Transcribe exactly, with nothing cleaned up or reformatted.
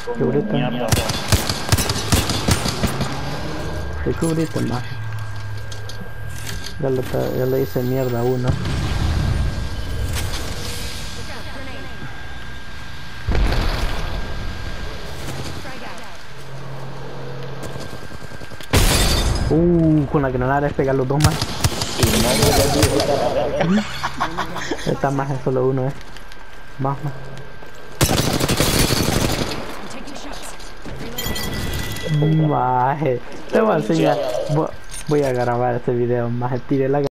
Qué bruto. Mierda. Te cubriste más. Ya, lo ta- ya le hice mierda a uno. Uh, con la granada les pegar los dos más. Está más, es solo uno, eh. Más, más. Maje. Te voy a enseñar. Voy voy a grabar este video, maje. Tire la